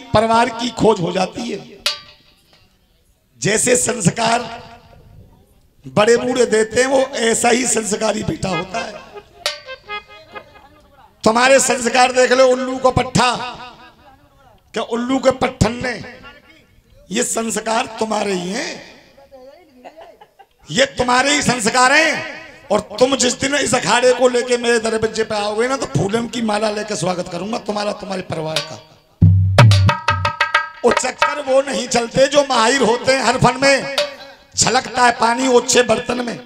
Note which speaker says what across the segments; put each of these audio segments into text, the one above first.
Speaker 1: परिवार की खोज हो जाती है। जैसे संस्कार बड़े बूढ़े देते हैं वो ऐसा ही संस्कारी बेटा होता है। तुम्हारे संस्कार देख लो, उल्लू को पट्ठा, क्या उल्लू के पट्ठन ने, ये संस्कार तुम्हारे ही हैं, ये तुम्हारे ही संस्कार हैं। और तुम जिस दिन इस अखाड़े को लेके मेरे दरवाजे पे आओगे ना, तो फूलन की माला लेकर स्वागत करूंगा तुम्हारा, तुम्हारे परिवार का। वो चक्कर वो नहीं चलते जो माहिर होते हैं हर फन में। छलकता है पानी ओछे बर्तन में।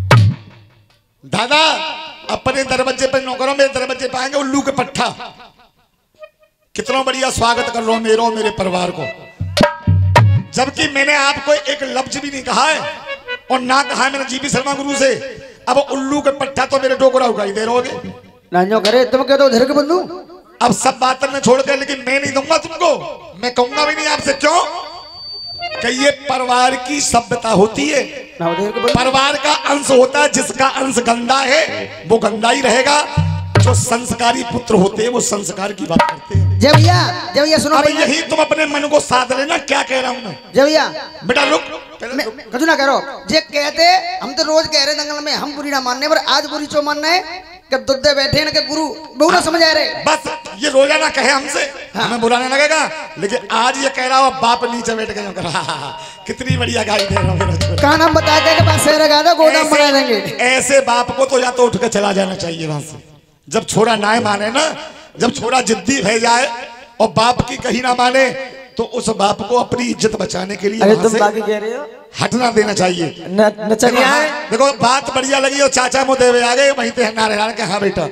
Speaker 1: दादा अपने दरवाजे पे नौकरों, मेरे दरवाजे पे आएंगे उल्लू के पट्ठा, कितना बढ़िया स्वागत कर रहा हूं मेरे और मेरे परिवार को, जबकि मैंने आपको एक लफ्ज भी नहीं कहा है और ना कहा है मैंने जीबी शर्मा गुरु से। अब उल्लू के पट्ठा तो मेरे डोकरा उगाई दे रहोगे
Speaker 2: ना, करे तुम कह दो धर के बंधु।
Speaker 1: अब सब बातें मैं छोड़ कर, लेकिन मैं नहीं दूंगा तुमको, मैं कहूंगा भी नहीं आपसे। क्यों कि ये परिवार की सभ्यता होती है, परिवार का अंश होता है। जिसका अंश गंदा है वो गंदा ही रहेगा। जो संस्कारी पुत्र होते हैं वो संस्कार की बात करते हैं।
Speaker 2: जय भैया सुनो।
Speaker 1: अब यही तुम अपने मन को साध लेना, क्या कह रहा हूं मैं।
Speaker 2: जय भैया
Speaker 1: बेटा रुक,
Speaker 2: कछु ना करो। जे कहते हम तो रोज कह रहे दंगल में हम बुरी ना मानने, पर आज बुरी चो मानना है कि दुद्दे बैठे ना, कि गुरु बहु ना समझ आ रहे।
Speaker 1: बस ये रोजाना कहे हमसे, हमें बुरा नहीं लगेगा, लेकिन आज ये कह रहा हो बाप नीचे बैठ के कितनी बढ़िया गाई दे रहा हूँ।
Speaker 2: कहा नाम बता के पास शेर गा दो, गोदाम बना देंगे।
Speaker 1: ऐसे बाप को तो या तो उठ के चला जाना चाहिए वहां से। जब छोरा ना माने ना, जब छोरा जिद्दी भय जाए और बाप की कहीं ना माने, तो उस बाप को अपनी इज्जत बचाने के लिए
Speaker 2: तुम बाकी कह रहे हो
Speaker 1: हटना देना चाहिए। देखो बात बढ़िया लगी और चाचा मुदेवे आ गए वहीं पे नारे के, हाँ बेटा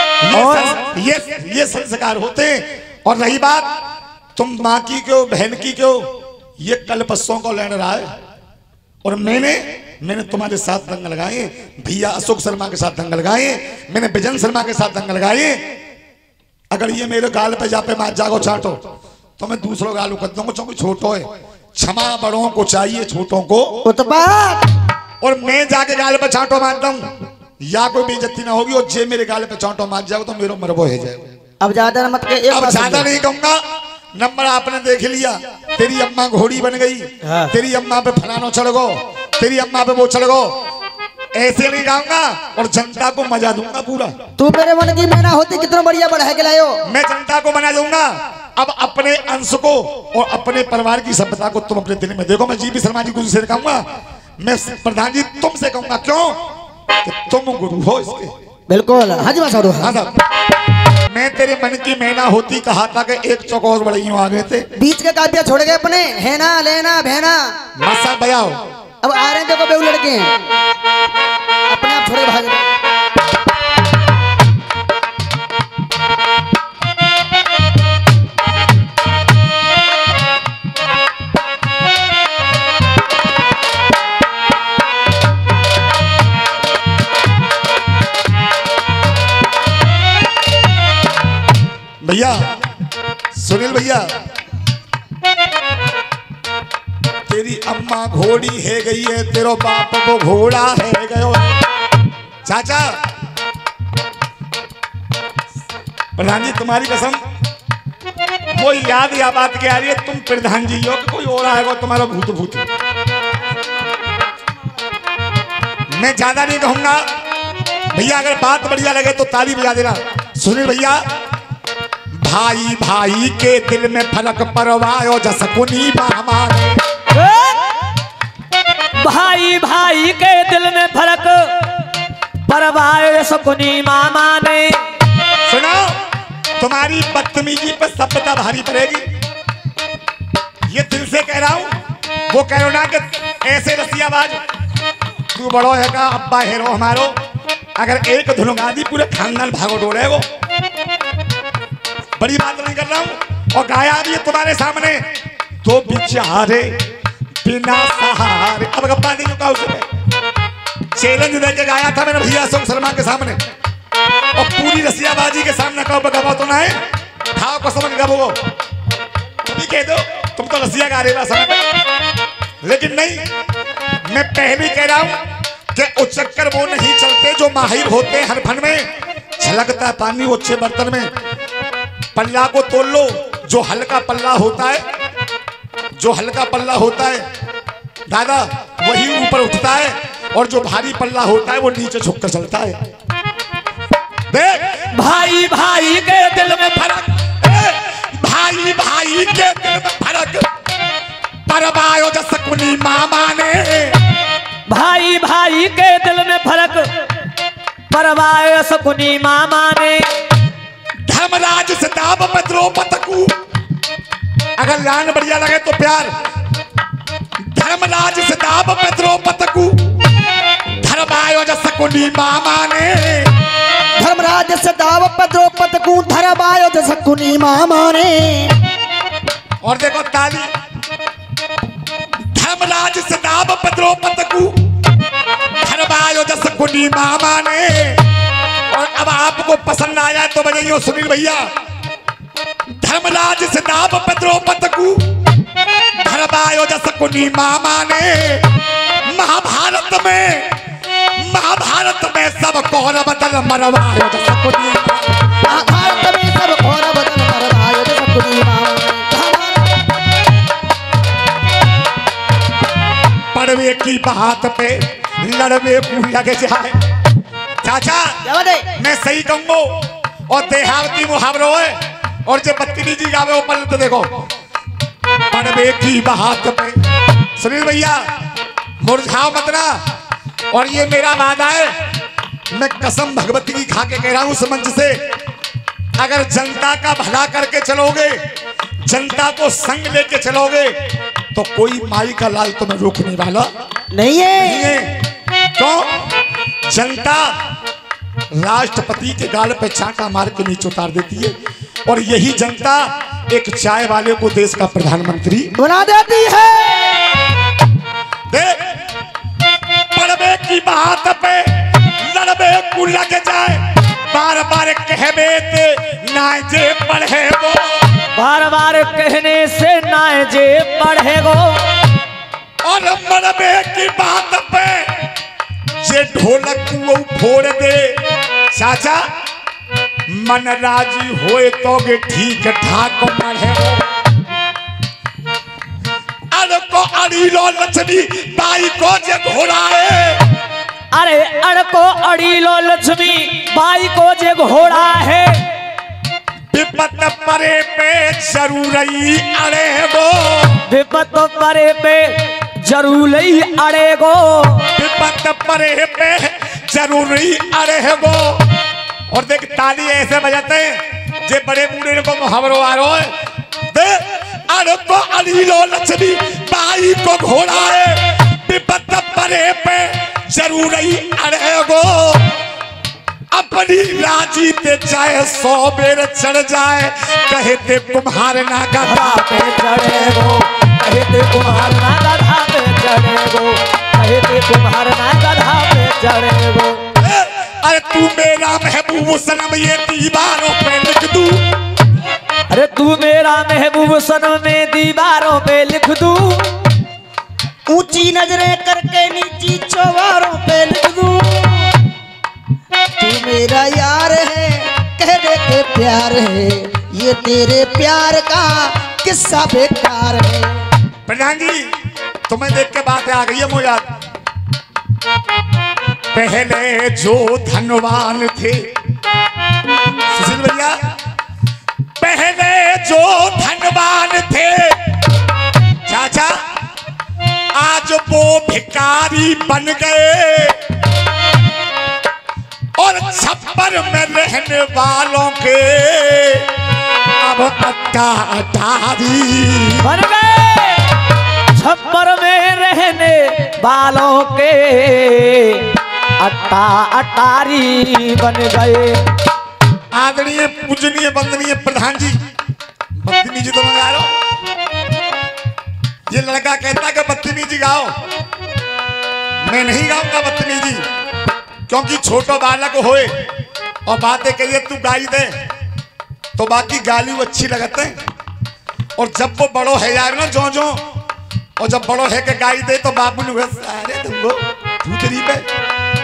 Speaker 1: ये संस्कार होते हैं। और रही बात तुम माँ की क्यों बहन की क्यों, ये कल पस्सों को लेने रहा है। और मैंने तुम्हारे साथ दंग लगाए, भैया अशोक शर्मा के साथ दंग लगाए, मैंने बिजन शर्मा के साथ दंग लगाए। अगर ये मेरे गाल पे जापे मार जागो चाटो तो मैं दूसरों गाल उकत दूंगा, क्योंकि छोटो है। क्षमा बड़ों को चाहिए, छोटों को। और मैं जाके गाल पे चाटो मारता हूँ या कोई बेइज्जती ना होगी, और जे मेरे गाल पे चाटो मार जाओ तो मेरा मरबो है जाएगा।
Speaker 2: अब ज्यादा मत कहिए,
Speaker 1: अब ज्यादा नहीं कहूंगा। नंबर आपने देख लिया, तेरी अम्मा घोड़ी बन गई, तेरी अम्मा पे फलानो चढ़ गो, तेरी अम्मा पे वो चढ़ गो, ऐसे नहीं गाऊंगा और जनता को मजा दूंगा पूरा।
Speaker 2: तू मेरे मन की मैना होती कितना बढ़िया बढ़ा के लायो।
Speaker 1: मैं जनता को मना दूंगा। अब अपने अंश को और अपने परिवार की सभ्यता को तुम अपने दिल में देखो। मैं जीबी शर्मा जी गुरु से कहूंगा, मैं प्रधान जी तुमसे कहूंगा, क्यों कि तुम गुरु हो इसके।
Speaker 2: बिल्कुल हाँ जी हाँ।
Speaker 1: मैं तेरे मन की मैना होती कहा था कि एक चौकोर बड़े आ गए थे,
Speaker 2: बीच के काव्य छोड़ गए अपने, है ना लेना बहना
Speaker 1: मसा बयाओ।
Speaker 2: अब आ रहे हैं देखो बेहू लड़के हैं, अपने आप छोड़े भाग रहे।
Speaker 1: भैया सुनील भैया, तेरी अम्मा घोड़ी है गई है, तेरो बाप वो घोड़ा है गयो। चाचा प्रधान जी तुम्हारी कसम, वो याद या बात क्या आ रही है, तुम प्रधान जी हो कि कोई और आएगा तुम्हारा भूत भूत। मैं ज्यादा नहीं कहूंगा भैया, अगर बात बढ़िया लगे तो ताली बजा देना। सुनील भैया, भाई भाई के दिल में फर्क परवायो जसकुनी हमारे,
Speaker 3: भाई भाई के दिल में फर्क परवायो जसकुनी मामा ने।
Speaker 1: सुनो, तुम्हारी बदतमीजी पर सभ्यता भारी पड़ेगी, ये दिल से कह रहा हूं। वो कह रहा ना कि ऐसे रसियाबाज, तू बड़ो है का अब्बा हेरो हमारो, अगर एक धुलुंगा दी पूरे खानदान भागो डोले वो। बड़ी बात नहीं कर रहा हूं। और गाया भी है तुम्हारे सामने, तो बेचारे बिना सहारे। अब गप्पा नहीं चुका उसमें, चैलेंज देके गाया था मैंने भैया अशोक शर्मा के सामने, और पूरी रसियाबाजी के सामने कहो गवा तो ना है, खाओ कसम गबो तुम ही कह दो तुम तो रसिया गा रहे समय पे। लेकिन नहीं, मैं पहले कह रहा हूं कि उच्चक्कर वो नहीं चलते जो माहिर होते हर फन में। छलकता पानी ओछे बर्तन में, पल्ला को तोल लो, जो हल्का पल्ला होता है, जो हल्का पल्ला होता है दादा वही ऊपर उठता है, और जो भारी पल्ला होता है वो नीचे झुक कर चलता है। देख
Speaker 3: भाई भाई के दिल में
Speaker 1: फर्क, भाई भाई के दिल में फर्क, परवायो जसकुनी मामा ने।
Speaker 3: भाई भाई के दिल में फर्क, परवायो जसकुनी मामा ने।
Speaker 1: धर्मराज से दाब में द्रौपद को, अगर लान बढ़िया लगे तो प्यार। धर्मराज से दाब में द्रौपद को, धर्मायो जसकुनी मामा ने।
Speaker 2: धर्मराज से दाव पर द्रौपद को, धर्मायो जसकुनी मामा ने।
Speaker 1: और देखो ताली, धर्मराज से दाब पर द्रौपद को, धर्मायो जसकुनी मामा ने। और अब आपको पसंद आया तो बजाइए सुनील भैया। धर्मराज से दाब पर द्रौपद को, धर्मायो जसकुनी मामा ने। महाभारत में सब कौरव दल मरवायो जसकुनी,
Speaker 2: महाभारत में सब कौरव दल मरवायो जसकुनी मामा ने।
Speaker 1: पड़वे की बात पे लड़वे लग जाए। चाचा मैं सही कहूंगा, और देहावती मुहावरों है, और जो बदतमीजी गावे वो पल तो देखो। पड़वे की बात पे सुनील भैया मुरझाओ मत ना, और ये मेरा वादा है, मैं कसम भगवती की खा के कह रहा हूं इस मंच से, अगर जनता का भला करके चलोगे, जनता को संग लेके चलोगे, तो कोई माई का लाल तुम्हें रोकने वाला
Speaker 2: नहीं है।
Speaker 1: क्यों? जनता राष्ट्रपति के गाल पे चांटा मार के नीचे उतार देती है, और यही जनता एक चाय वाले को देश का प्रधानमंत्री
Speaker 2: बना देती है।
Speaker 1: देख पड़वे की बात पे लड़वे को लग जाए, बार बार कहबे ते ना जे पढ़े वो,
Speaker 3: बार बार कहने से ना जे पढ़ेगो।
Speaker 1: और मरबे की बात पे जे ढोलक को फोड़ दे। चाचा मन राजी होए तो गे ठीक ठाक पढ़े। अड़ को अड़ीलो लक्ष्मी बाई को जे घोड़ाए,
Speaker 3: अरे अड़ को अड़ीलो लक्ष्मी बाई को जे घोड़ा है।
Speaker 1: विपत परे पे जरूर ही अड़ेगो,
Speaker 3: विपत परे पे जरूर ही अड़ेगो।
Speaker 1: विपत परे पे जरूर ही अड़ेगो। और देख ताली ऐसे बजाते हैं जे बड़े बूढ़े को मुहावरों आ रहा है। देख अड़ को अड़ीलो लक्ष्मी बाई को घोड़ा है, विपत परे पे जरूर ही अड़ेगो। अपनी राजी ते चाहे 100 बेर चढ़ जाए, कहते कुम्हार ना गधा पे
Speaker 3: चढ़ेगो, कहते कुम्हार ना गधा पे चढ़ेगो, कहते कुम्हार ना गधा पे चढ़ेगो।
Speaker 1: अरे तू मेरा महबूब सनम ये दीवारों पे लिख दूं,
Speaker 3: अरे तू मेरा महबूब सनम में दीवारों पे लिख दूं।
Speaker 2: ऊंची नजरें करके नीची चौबारों पे लिख दूं। तू मेरा यार है, कह दे के प्यार है, ये तेरे प्यार का किस्सा बेकार है।
Speaker 1: प्रधान जी तुम्हें देख के बातें आ गई है मुझे याद। पहले जो धनवान थे सुशील भैया, पहले जो धनवान थे चाचा, आज वो भिखारी बन गए। और छप्पर में रहने वालों के अब अट्टा अटारी
Speaker 3: बन गए। छप्पर में रहने वालों के अट्टा अटारी बन गए।
Speaker 1: आदरणीय पूजनीय वंदनीय प्रधान जी, बदतमीजी तो मंगा लो। ये लड़का कहता कि बदतमीजी गाओ, मैं नहीं गाऊंगा बदतमीजी, क्योंकि छोटो बालक होए और बातें कहिए तू गाई दे तो बाकी गाली वो अच्छी लगते हैं। और जब वो बड़ो है यार ना जो और जब बड़ो है के गाई दे तो बाबू ने अरे तुमको भूतरी पे।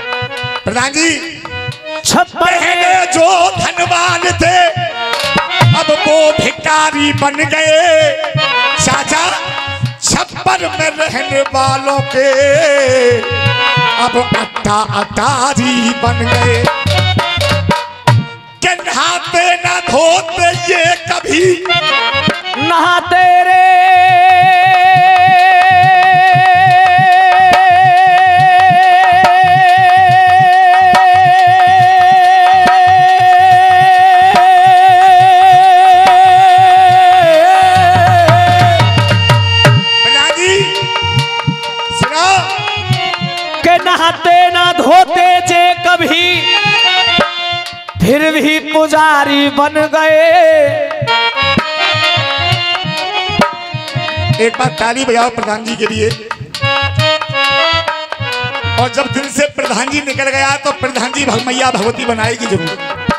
Speaker 1: प्रधान जी
Speaker 3: छप्पर
Speaker 1: पहले जो धनवान थे अब वो भिखारी बन गए चाचा छप्पर में रहने वालों के, अब अट्टा अटारी बन गए। कि नहाते न धोते ये कभी,
Speaker 3: नहाते रे नहाते ना धोते जे कभी, फिर भी पुजारी बन गए।
Speaker 1: एक बार ताली बजाओ प्रधान जी के लिए। और जब दिल से प्रधान जी निकल गया तो प्रधान जी मैया भगवती बनाएगी जरूर।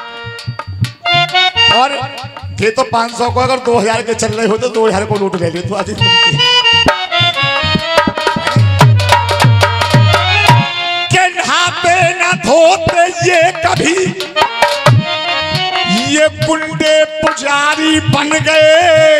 Speaker 1: और ये तो 500 को अगर 2000 के चल रहे हो तो 2000 को लूट ले ले तो आज धोते ये कभी, ये गुंडे पुजारी बन गए।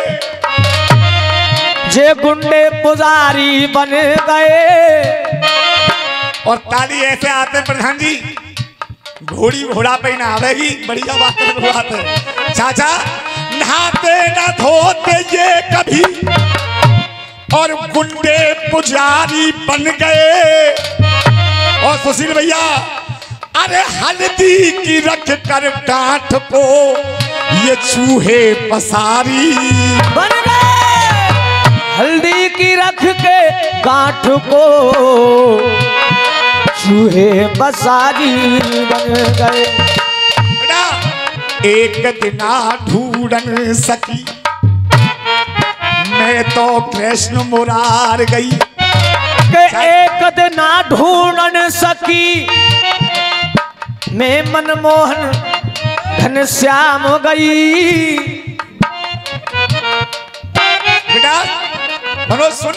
Speaker 3: जे गुंडे पुजारी बन गए।
Speaker 1: और ताली ऐसे आते प्रधान जी, घोड़ी घोड़ा पे ना आवेगी, बढ़िया बात है चाचा। नहाते ना धोते ये कभी, और गुंडे पुजारी बन गए। और सुशील भैया, अरे हल्दी की रख कर डांठ को ये चूहे पसारी
Speaker 3: बन गए। हल्दी की रख के गांठ को चूहे पसारी बन गए।
Speaker 1: एक दिना ढूंढन सकी मैं तो कृष्ण मुरार गई।
Speaker 3: एक दिन ना ढूंढन सकी मैं मनमोहन घनश्याम गई।
Speaker 1: बेटा मनोज सुन,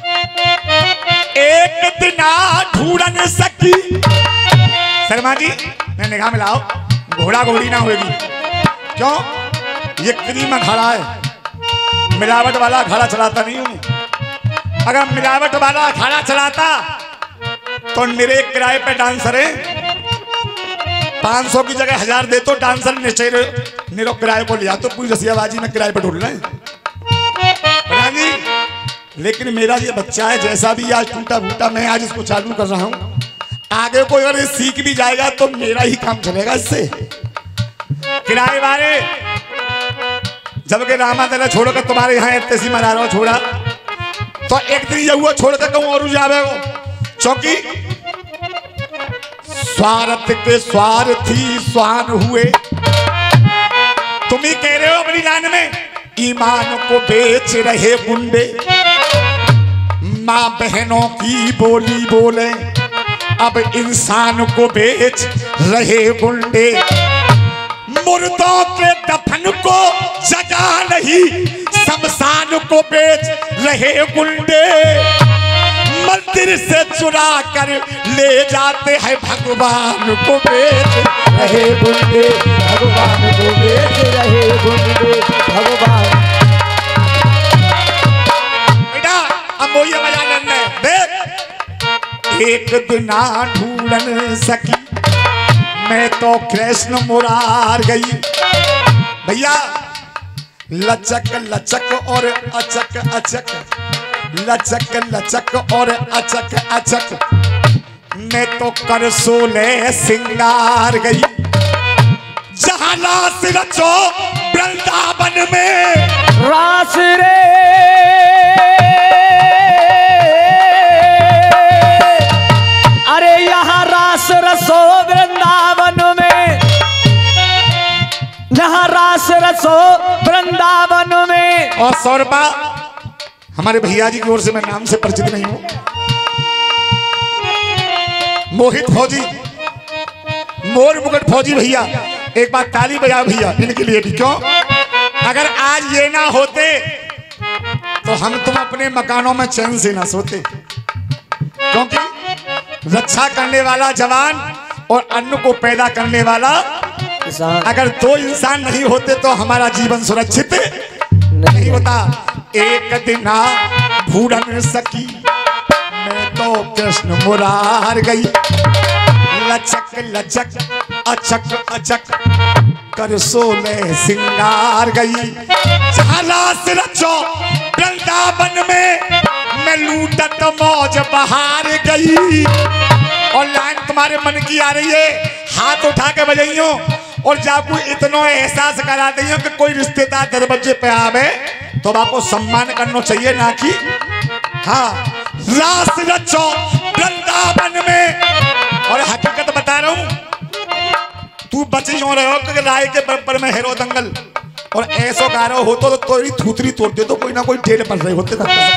Speaker 1: एक दिन ना ढूंढन सकी। शर्मा जी मैं निगाह मिलाओ, घोड़ा घोड़ी ना होगी। क्यों? ये क्रीम अखाड़ा है, मिलावट वाला अखाड़ा चलाता नहीं हूं। अगर मिलावट वाला अखाड़ा चलाता तो निरे किराए पे डांसर है, 500 की जगह 1000 दे तो डांसर निरो किराए को लिया तो पूरी रसियाबाजी में किराए पे ढूंढ रहे हैं जी। लेकिन मेरा ये बच्चा है, जैसा भी आज टूटा फूटा मैं आज इसको चालू कर रहा हूँ। आगे कोई अगर सीख भी जाएगा तो मेरा ही काम चलेगा इससे। किराए वाले जबकि रामादला छोड़कर तुम्हारे यहाँ तेजी मरा रहा छोड़ा तो एक दिन ये हुआ छोड़ कर कहूं और जावे वो, क्योंकि स्वार्थ के स्वार्थी स्वान हुए। तुम ही कह रहे हो अपनी लाइन में, ईमान को बेच रहे गुंडे, माँ बहनों की बोली बोले, अब इंसान को बेच रहे गुंडे। मुर्दों के दफन को जगा नहीं, शमशान को बेच रहे गुंडे। मंदिर से चुरा कर ले जाते हैं भगवान को बेच रहे गुंडे।
Speaker 3: भगवान को बेच रहे गुंडे। भगवान
Speaker 1: बेटा अब वो ये मजा लेना देख। एक दिना ढूंढन सकी मैं तो कृष्ण मुरार गई। भैया लचक लचक और अचक अचक, लचक लचक और अचक अचक, मैं तो कर सोले सिंगार गई। जहां रास रचो वृंदावन में,
Speaker 3: रास रे अरे यहाँ रास रसो वृंदावन में, जहाँ रास रसो वृंदावन में।
Speaker 1: और 100 रुपया हमारे भैया जी की ओर से, मैं नाम से परिचित नहीं हूं, मोहित फौजी, मोर मुकुट फौजी भैया, एक बार ताली बजा भैया इनके लिए भी। क्यों? अगर आज ये ना होते तो हम तुम अपने मकानों में चैन से ना सोते, क्योंकि रक्षा करने वाला जवान और अन्न को पैदा करने वाला
Speaker 3: इंसान
Speaker 1: अगर दो इंसान नहीं होते तो हमारा जीवन सुरक्षित
Speaker 3: नहीं
Speaker 1: नहीं होता। एक दिन भूरन सकी मैं तो कृष्ण मुरार गई, लचक लचक अचक अचक कर सोले सिंगार गई। झालास रचो वृंदावन में मैं लूटत मौज बहार गई। और लाइन तुम्हारे मन की आ रही है, हाथ उठा के बजाइयो और जाकू इतना एहसास करा दी कि कोई रिश्तेदार दरवाजे पे आवे तो आपको सम्मान करना चाहिए ना कि हाँ। रास रचो वृंदावन में, और हकीकत बता रहा हूं, तू बची हो रहे हो कि राय के बराबर में हेरो दंगल और ऐसो गा रहे हो तो तोरी थूथरी तोड़ दे तो कोई ना कोई ढेर पड़ रहे होते।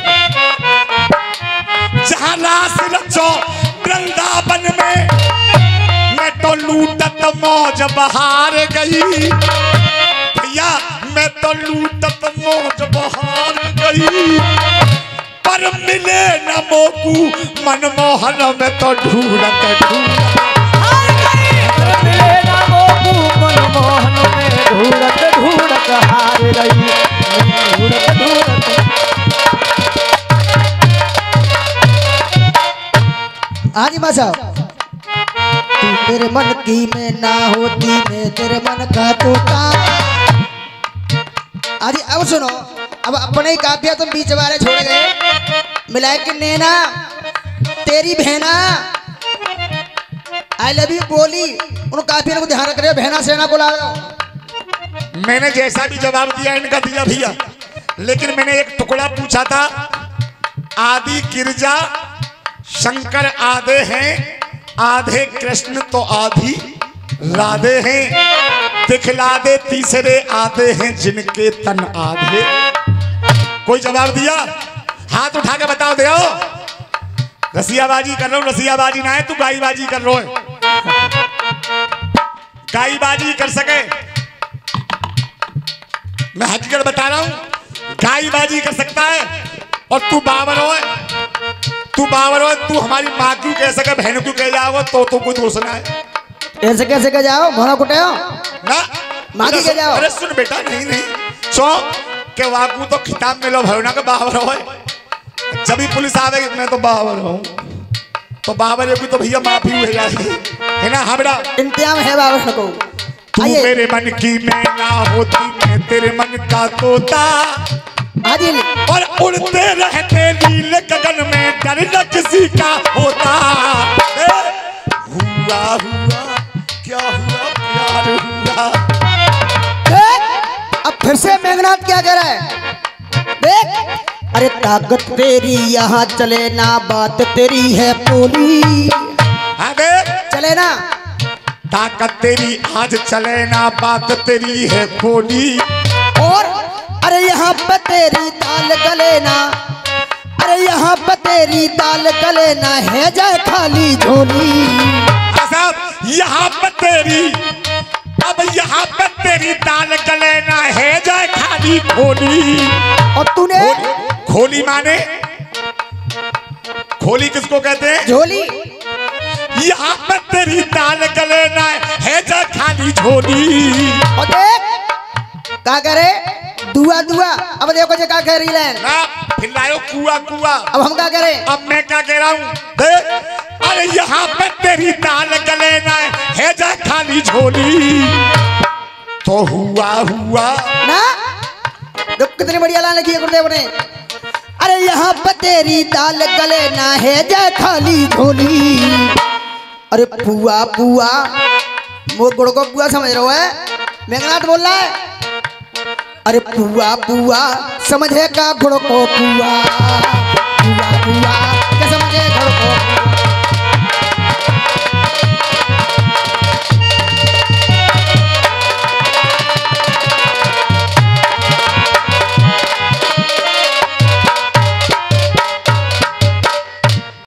Speaker 1: जहां रास रचो वृंदावन में मैं तो लूटत मौज बहार गई। भैया मैं तो लूटत मौज बहार गई, पर मिले न मोकू मनमोहन में तो ढूंढत ढूंढत
Speaker 3: मिले ना मोकू मनमोहन में ढूंढत ढूंढत हार गई, ढूंढत ढूंढत।
Speaker 2: आज मां साहब, तू मेरे मन की मैं ना होती मैं तेरे मन का तोता। आज अब सुनो, अब अपने ही काफिया तुम बीच वाले छोड़ गए, मिलाए कि नैना तेरी बहना आई लव यू बोली, उन काफिया को ध्यान रख रहे हो, बहना सेना को ला रहे हो।
Speaker 1: मैंने जैसा भी जवाब दिया इनका दिया भैया, लेकिन मैंने एक टुकड़ा पूछा था। आदि गिरजा शंकर आधे हैं, आधे कृष्ण तो आधी राधे हैं, दिखला दे तीसरे आधे हैं जिनके तन आधे। कोई जवाब दिया? हाथ उठा के बताओ दे। रसियाबाजी कर रहा हूं, रसियाबाजी ना है, तू गाईबाजी कर रहा है। गाईबाजी कर सके, मैं हकीकत बता रहा हूं, गाईबाजी कर सकता है। और तू बाबर हो, तू बाबर हो, तू हमारी माँ क्यों कह सके, बहन क्यों कह जाओ तो कोई दोष ना है।
Speaker 2: ऐसे कैसे कह जाओ, घोड़ा कुटे हो
Speaker 1: ना
Speaker 2: मागी के जाओ।
Speaker 1: अरे सुन बेटा, नहीं नहीं सो के वाकू तो खिताब में लो भरना के बाबर हो। जब भी पुलिस आवेगी मैं तो बाबर हूँ, तो बाबर भी तो भैया माफी हो जाएगी, है ना। हाँ बेटा,
Speaker 2: इंतजाम है बाबर को।
Speaker 1: तू मेरे मन की मैं ना होती मैं तेरे मन का तोता, और उड़ते रहते नीले गगन में डर न किसी का होता। हुआ हुआ क्या हुआ प्यार हुआ।
Speaker 2: अब फिर से मेघनाथ क्या कह रहा है देख। अरे ताकत तेरी यहाँ चले ना, बात तेरी है बोली।
Speaker 1: हाँ देख,
Speaker 2: चले ना,
Speaker 1: ताकत तेरी आज चले ना, बात तेरी है बोली।
Speaker 2: और अरे यहाँ पे तेरी दाल गले ना, अरे यहाँ पे तेरी दाल गले ना, है जाए खाली झोली।
Speaker 1: यहाँ पे तेरी, अब यहाँ पे तेरी दाल गले ना, है जाए खाली खोली।
Speaker 2: और तूने
Speaker 1: खोली माने, खोली किसको कहते हैं?
Speaker 2: झोली।
Speaker 1: यहाँ पे तेरी दाल गले ना, है जाए खाली झोली।
Speaker 2: और देख क्या करे, दुआ दुआ। अब देखो जो क्या कह रही है
Speaker 1: ना, फिर कुआ कुआ।
Speaker 2: अब हम क्या करें?
Speaker 1: अब मैं क्या कह रहा हूँ देख। अरे यहाँ पे तेरी दाल गले ना, है जा खाली झोली। तो हुआ हुआ
Speaker 2: ना, देख कितनी बढ़िया लाइन लिखी है गुरुदेव ने। अरे यहाँ पे तेरी दाल गले ना, है जा खाली झोली। अरे पुआ पुआ, वो गुड़ को पुआ समझ रहे हो है, मेघनाथ बोल रहा है। अरे पुआ पुआ समझे का गुड़ को पुआ।